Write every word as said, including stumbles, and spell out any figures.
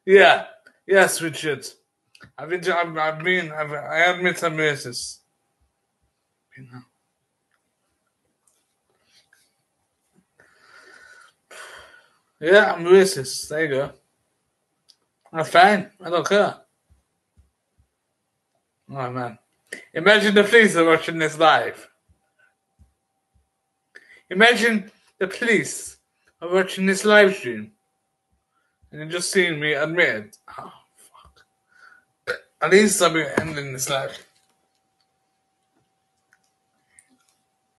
Yeah. Yes, Richard. I've been. I've, I've been. I've, I admit I'm racist. You know. Yeah, I'm racist. There you go. That's fine. I don't care. Oh man. Imagine the police are watching this live. Imagine the police are watching this live stream and they're just seeing me admit it. Oh fuck. At least I'll be ending this live.